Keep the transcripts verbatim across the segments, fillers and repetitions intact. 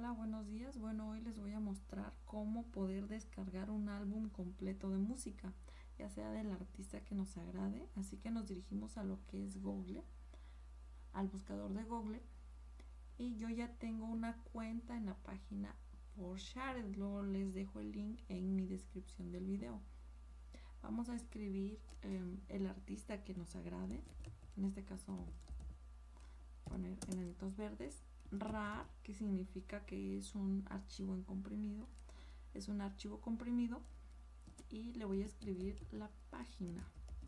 Hola, buenos días. Bueno, hoy les voy a mostrar cómo poder descargar un álbum completo de música, ya sea del artista que nos agrade. Así que nos dirigimos a lo que es Google, al buscador de Google, y yo ya tengo una cuenta en la página ForShared. Luego les dejo el link en mi descripción del video. Vamos a escribir eh, el artista que nos agrade, en este caso poner enanitos verdes. RAR, que significa que es un archivo en comprimido, es un archivo comprimido, y le voy a escribir la página.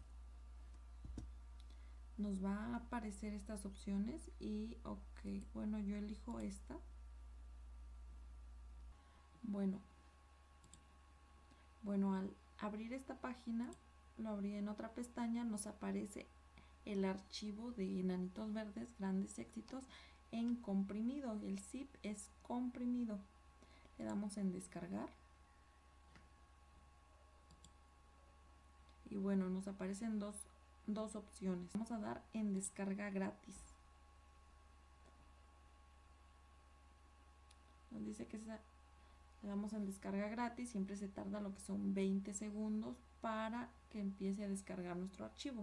Nos va a aparecer estas opciones y ok, bueno, yo elijo esta. Bueno, bueno, al abrir esta página, lo abrí en otra pestaña, nos aparece el archivo de Enanitos Verdes, Grandes Éxitos, en comprimido. El zip es comprimido. Le damos en descargar y bueno, nos aparecen dos, dos opciones. Vamos a dar en descarga gratis. Nos dice que se, le damos en descarga gratis. Siempre se tarda lo que son veinte segundos para que empiece a descargar nuestro archivo.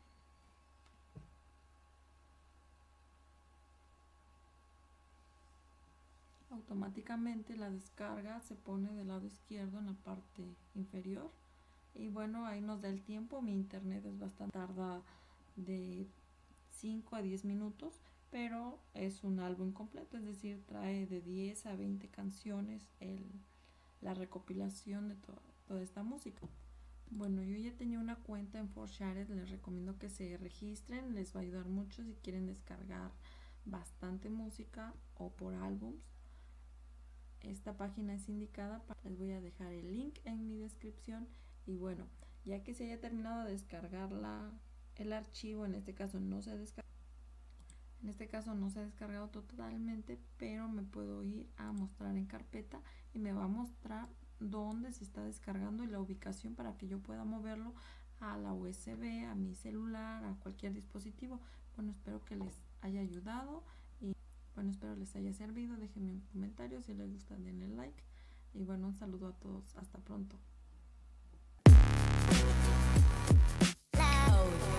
Automáticamente la descarga se pone del lado izquierdo en la parte inferior y bueno, ahí nos da el tiempo. Mi internet es bastante tarda, de cinco a diez minutos, pero es un álbum completo, es decir, trae de diez a veinte canciones el, la recopilación de to toda esta música. Bueno, yo ya tenía una cuenta en ForShared, les recomiendo que se registren, les va a ayudar mucho si quieren descargar bastante música o por álbums. Esta página es indicada, les voy a dejar el link en mi descripción. Y bueno, ya que se haya terminado de descargar la, el archivo, en este caso no se ha descargado, en este caso no se ha descargado totalmente, pero me puedo ir a mostrar en carpeta y me va a mostrar dónde se está descargando y la ubicación para que yo pueda moverlo a la U S B, a mi celular, a cualquier dispositivo. Bueno, espero que les haya ayudado y bueno, espero les haya servido. Déjenme un comentario, si les gusta denle like y bueno, un saludo a todos, hasta pronto.